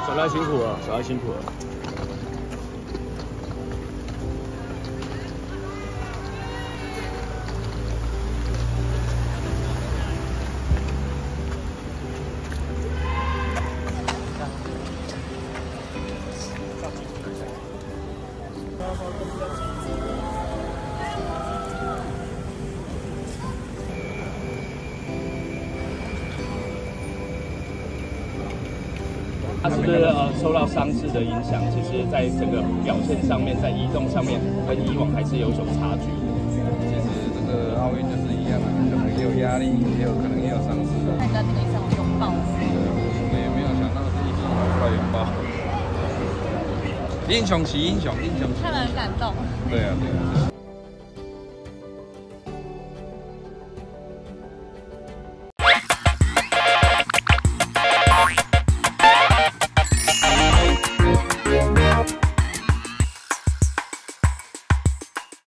小赖辛苦了，小赖辛苦了。 它是不是受到伤势的影响？其实在整个表现上面，在移动上面跟以往还是有所差距。 其实这个奥运就是一样啊，可能也有压力，可能也有伤势的。 看在腿上拥抱。 我们也没有想到是一起快拥抱。英雄惜英雄，英雄惜。 看了很感动。 对啊，对啊。